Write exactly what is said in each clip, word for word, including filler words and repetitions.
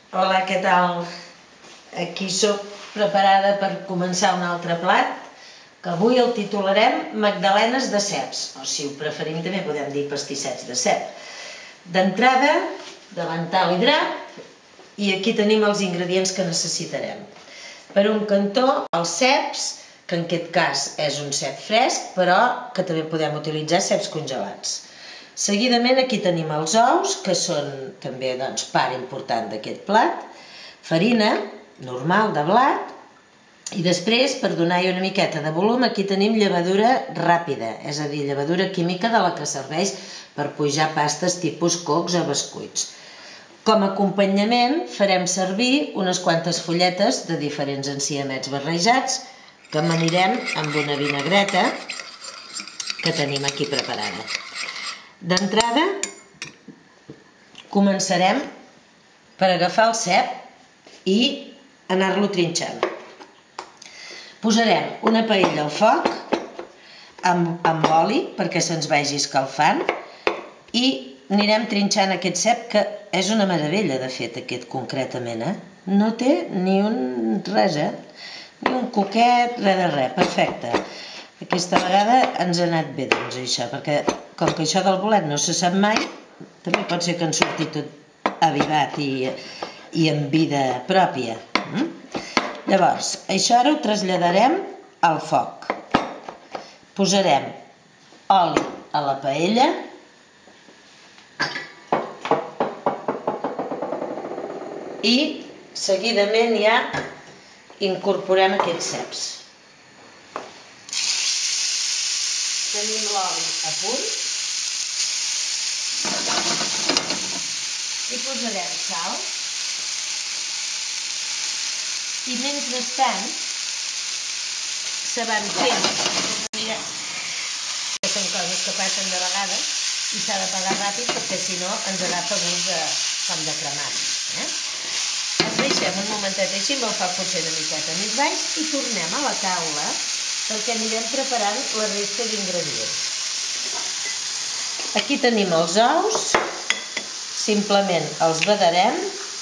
Hola, què tal? Aquí soc preparada per començar un altre plat, que avui el titularem magdalenes de ceps, o si ho preferim també podem dir pastissets de cep. D'entrada, davantal i drap, i aquí tenim els ingredients que necessitarem. Per un cantó, els ceps, que en aquest cas és un cep fresc, però que també podem utilitzar ceps congelats. Seguidament aquí tenim els ous, que són també doncs, part important d'aquest plat, farina normal de blat, i després, per donar-hi una miqueta de volum, aquí tenim llevadura ràpida, és a dir, llevadura química de la que serveix per pujar pastes tipus cocs o bescuits. Com a acompanyament farem servir unes quantes fulletes de diferents enciamets barrejats que amanirem amb una vinagreta que tenim aquí preparada. D'entrada, començarem per agafar el cep i anar-lo trinxant. Posarem una paella al foc amb, amb oli perquè se'ns vagi escalfant i anirem trinxant aquest cep, que és una meravella, de fet, aquest concretament, eh? No té ni un res, eh? Ni un coquet, res de res, perfecte. Aquesta vegada ens ha anat bé, doncs, això, perquè com que això del bolet no se sap mai, també pot ser que en surti tot avivat i, i amb vida pròpia. Mm? Llavors, això ara ho traslladarem al foc. Posarem oli a la paella i seguidament ja incorporem aquests ceps. Tenim l'oli a punt i posarem sal i mentrestant se van fent, que són coses que passen de vegades i s'ha de pagar ràpid perquè si no ens agafa gust de, com de cremat. Eh? Els deixem un momentet així amb el foc potser una miqueta més baix i tornem a la taula perquè anirem preparant la resta d'ingredients. Aquí tenim els ous, simplement els badarem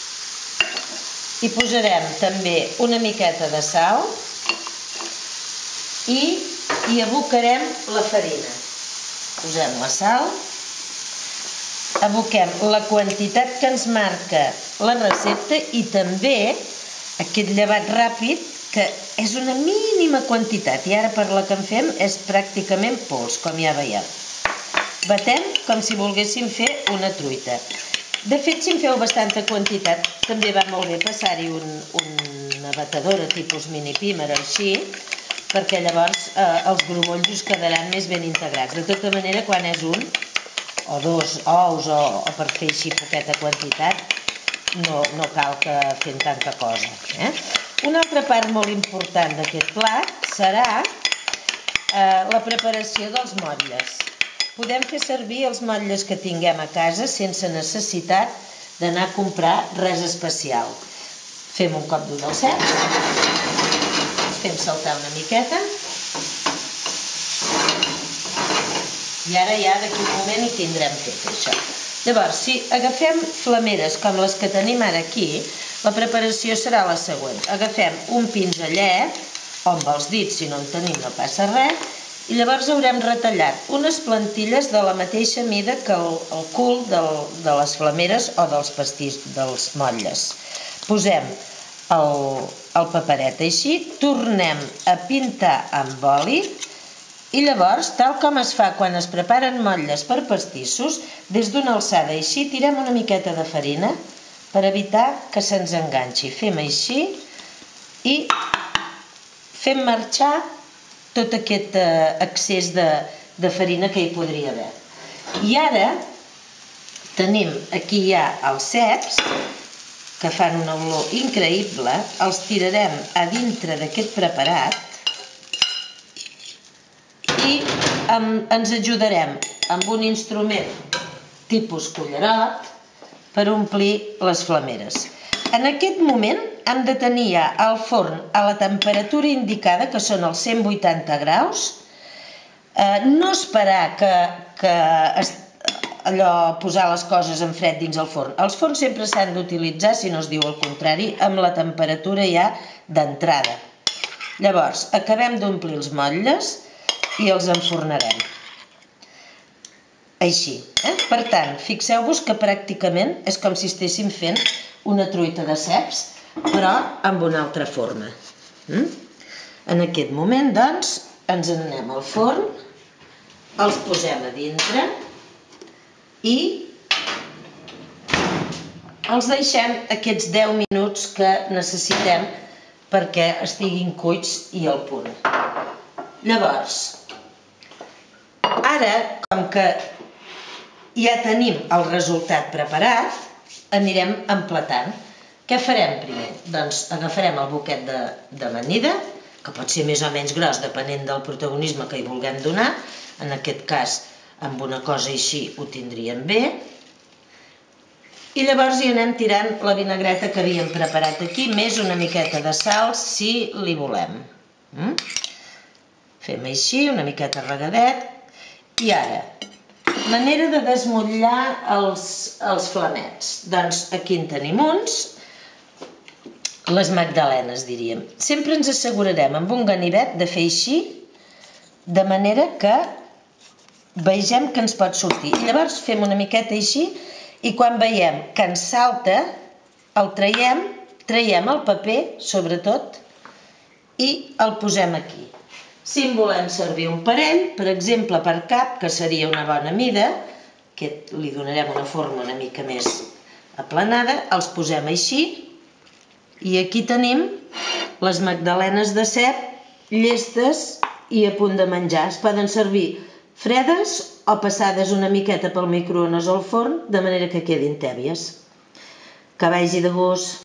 i posarem també una miqueta de sal i hi abocarem la farina. Posem la sal, aboquem la quantitat que ens marca la recepta i també aquest llevat ràpid, que és una mínima quantitat, i ara per la que en fem és pràcticament pols, com ja veieu. Batem com si volguéssim fer una truita. De fet, si en feu bastanta quantitat, també va molt bé passar-hi un, una batedora tipus mini pimer o així, perquè llavors eh, els grumolls us quedaran més ben integrats. De tota manera, quan és un o dos ous o, o per fer així poqueta quantitat, no, no cal que fem tanta cosa. Eh? Una altra part molt important d'aquest plat serà eh, la preparació dels motlles. Podem fer servir els motlles que tinguem a casa sense necessitat d'anar a comprar res especial. Fem un cop d'ull al cep, fem saltar una miqueta i ara ja d'aquí un moment hi tindrem fet això. Llavors, si agafem flameres com les que tenim ara aquí, la preparació serà la següent. Agafem un pinzellet, o amb els dits, si no en tenim no passa res, i llavors haurem retallat unes plantilles de la mateixa mida que el, el cul del, de les flameres o dels pastís, dels motlles. Posem el, el paperet així, tornem a pintar amb oli, i llavors, tal com es fa quan es preparen motlles per pastissos, des d'una alçada així tirem una miqueta de farina per evitar que se'ns enganxi. Fem així i fem marxar tot aquest excés de, de farina que hi podria haver. I ara tenim aquí ja els ceps, que fan una olor increïble, els tirarem a dintre d'aquest preparat i amb, ens ajudarem amb un instrument tipus cullerot per omplir les flameres. En aquest moment hem de tenir ja el forn a la temperatura indicada, que són els cent vuitanta graus, eh, no esperar que, que es, allò, posar les coses en fred dins el forn. Els forns sempre s'han d'utilitzar, si no es diu el contrari, amb la temperatura ja d'entrada. Llavors, acabem d'omplir els motlles i els enfornarem. Així. Eh? Per tant, fixeu-vos que pràcticament és com si estéssim fent una truita de ceps, però amb una altra forma. Mm? En aquest moment, doncs, ens en anem al forn, els posem a dintre i els deixem aquests deu minuts que necessitem perquè estiguin cuits i al punt. Llavors, ara, com que ja tenim el resultat preparat, anirem emplatant. Què farem primer? Doncs agafarem el boquet d'amanida, que pot ser més o menys gros, depenent del protagonisme que hi vulguem donar. En aquest cas, amb una cosa així ho tindríem bé. I llavors hi anem tirant la vinagreta que havíem preparat aquí, més una miqueta de sal, si li volem. Mm? Fem així, una miqueta regadet. I ara, manera de desmotllar els, els flamets. Doncs aquí en tenim uns, les magdalenes, diríem. Sempre ens assegurarem amb un ganivet de fer així, de manera que vegem que ens pot sortir. I llavors fem una miqueta així, i quan veiem que ens salta, el traiem, traiem el paper, sobretot, i el posem aquí. Si en volem servir un parell, per exemple per cap, que seria una bona mida, que li donarem una forma una mica més aplanada, els posem així, i aquí tenim les magdalenes de cep llestes i a punt de menjar. Es poden servir fredes o passades una miqueta pel microones o al forn, de manera que quedin tèbies. Que vagi de gust!